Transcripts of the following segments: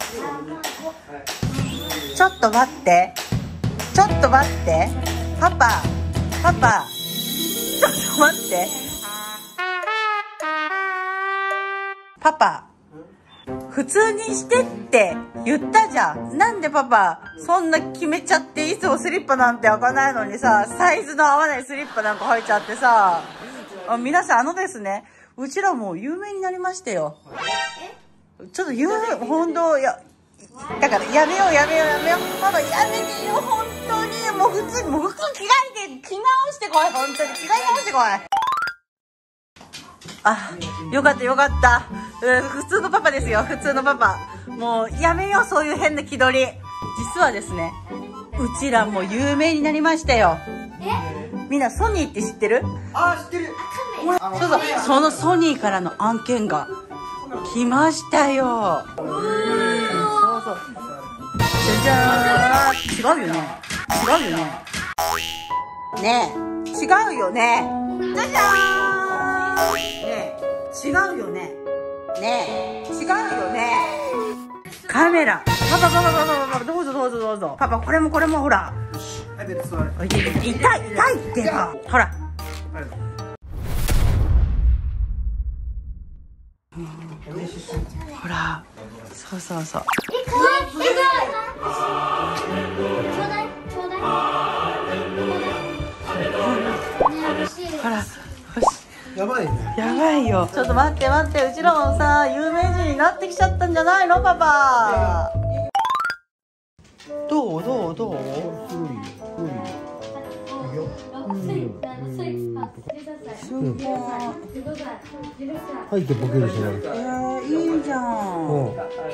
ちょっと待って。ちょっと待って。パパ。パパ。ちょっと待って。パパ。普通にしてって言ったじゃん。なんでパパ、そんな決めちゃって、いつもスリッパなんて開かないのにさ、サイズの合わないスリッパなんか履いちゃってさ。皆さん、ですね、うちらもう有名になりましたよ。ちょっと本当、だからやめよう。パパやめてよ、本当に。もう普通に、もう服着直してこい、本当に。着替え直してこい。あ、よかった。普通のパパですよ、普通のパパ。もうやめよう、そういう変な気取り。実はですね、うちらも有名になりましたよ。みんなソニーって知ってる？ あ、知ってる。 そうそのソニーからの案件が来ましたよ。そう。じゃじゃーん。違うよね。ねえ、違うよね。じゃじゃーん。ねえ、違うよね。ねえ、違うよね。カメラ。パパ、どうぞ。パパ、これもほら。痛いってば。ほら。ほら、そう。 ちょうだい。 ほら、 やばいね。 やばいよ。ちょっと待って、うちらもさ、有名人になってきちゃったんじゃないの、パパ。どう？ すごいよ。入ってボケるじゃない。 いいじゃん。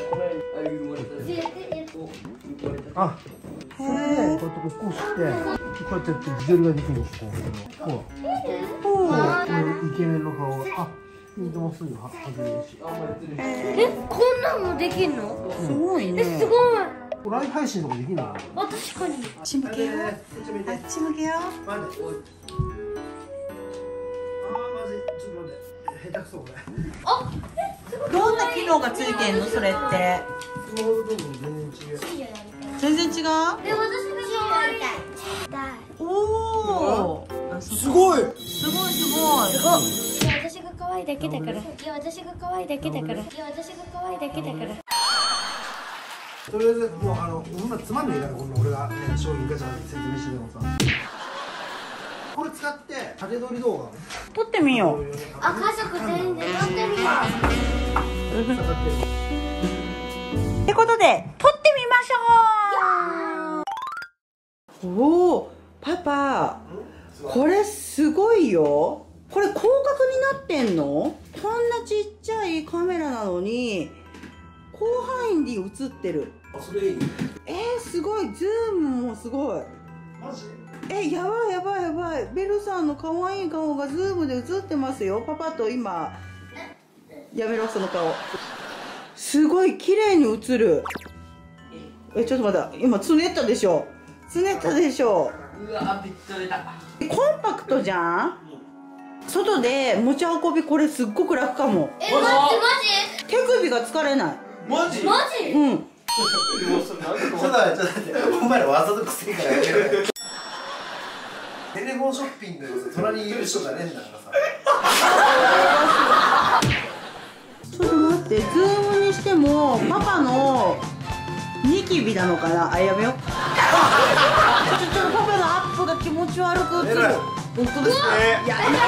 あ、それでこうやって起こして、こうやってやって自撮りができるんですよ。こう。イケメンの顔が、あ、見てますよ。外れるし。 こんなんもできんの？ すごいね。 すごい。 ライブ配信とかできるの？ あ、確かに。 あっち向けよ。 まずちょっと待って。下手くそこれ。 どんな機能がついてんの、それって。 スモールドーム全然違う。 全然違う。 私もやりたい。 おお。 すごい。 すごい。 私が可愛いだけだから。私が可愛いだけだから。 とりあえずもうこんなつまんねえから、こんな俺が商品ガチャ説明してでもさ。これ使って縦撮り動画を撮ってみよう。 あ、家族全員で撮ってみよう。 ってことで撮ってみましょう。おお、パパ、これすごいよ。これ広角になってんの？こんなちっちゃいカメラなのに広範囲に映ってる。 それいい。 すごい。ズームもすごい。 マジ？ やばい。ベルさんの可愛い顔がズームで映ってますよ。パパと今。やめろ、その顔。すごい綺麗に映る。ちょっと待って、今つねったでしょ。 うわ、びっくりだ。 コンパクトじゃん。外で持ち運び、これすっごく楽かも。 待って、マ手首が疲れない。 マジ？ うん。 ちょっと待って、お前らわざとくせえからやめろよ。テレフォンショッピングの隣にいる人じゃねえんだからさ。 ちょっと待って、ズームにしてもパパのニキビなのかな。やめよう。ちょっとパパのアップが気持ち悪く映る。本当ですね。やめろ。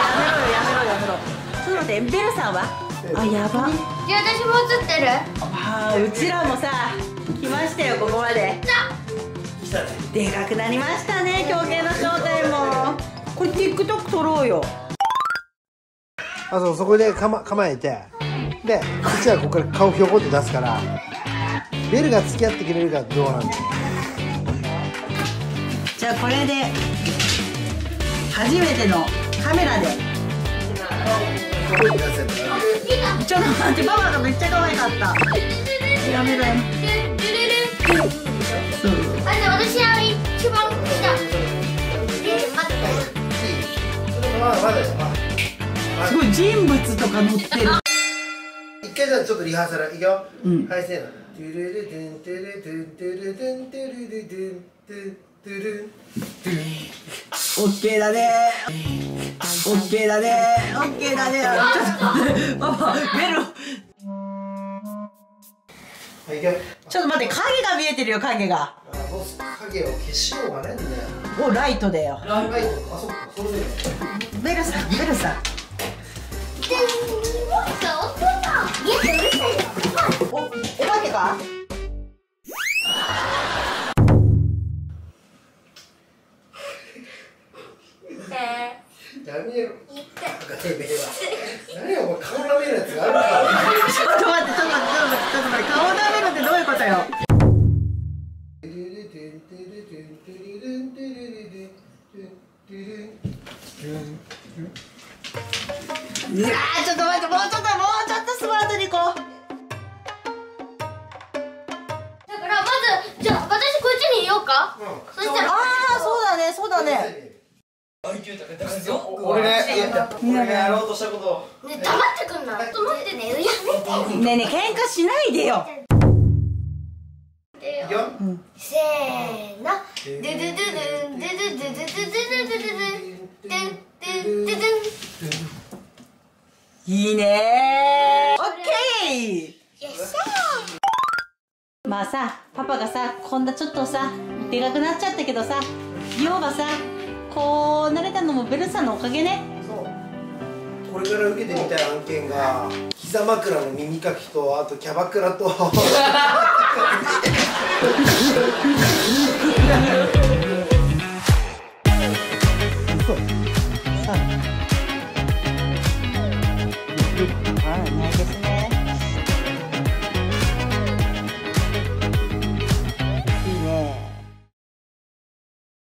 ちょっと待って、ベルさんは？やば。 ジ。私も映ってる。 うちらもさ、来ましたよ、ここまで。でかくなりましたね、狂犬の正体も。これ TikTok 撮ろうよ。 そこで構えて、でうちはここから顔ひょこって出すから、ベルが付き合ってくれるかどうなんだよ。 じゃあこれで初めてのカメラで。ちょっと待って、パパがめっちゃ可愛かった。やめろ。 私は一番下。待って。 すごい人物とか載ってる。 一回じゃあちょっとリハーサルいくよ。はい、せーの。 オッケーだね。オッケーだね。オッケーだね。パパ、ベル。 ちょっと待って、影が見えてるよ、影が。 ボス影を消しようがないんだよ。 お、ライトだよ。 ライト、あ、そっか、それで。 ベルさん、ベルさん。お、お化けか。 やめろ。何よ、お前顔舐めるやつがあるから。 ちょっと待って、ちょっと待って、ちょっと待って、ちょっと待って、顔舐めるってどういうことよ。ちょっと待って、もうちょっとスマートにこう。 だからまずじゃあ私こっちにいようか。そしたらああ、そうだね、そうだね。 俺がやろうとしたこと。 ね、黙ってくんな。ちょっと待ってね、やめて。 ねえねえ、喧嘩しないでよ。 せーの。ドゥドゥドゥドゥンドゥドゥドゥドゥドゥドゥドゥドゥドゥドゥドゥドゥドゥドゥドゥ。 いいねー。オッケー。 よっしゃまあさ、パパがさ、こんなちょっとさ、でかくなっちゃったけどさ、要はさ、こうなれたのもベルさんのおかげね。 そう。これから受けてみたい案件が膝枕の耳かきと、あとキャバクラと嘘。